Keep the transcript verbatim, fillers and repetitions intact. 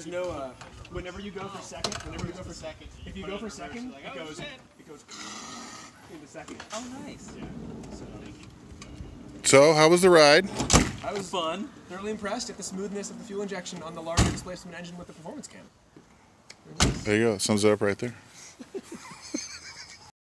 there's no. Uh, whenever you go for second, whenever you go for second, if you go for second, it goes. It goes into second. Oh, nice. Yeah. So. So, how was the ride? I was fun. Thoroughly impressed at the smoothness of the fuel injection on the larger displacement engine with the performance cam. There you go. Sums it up right there.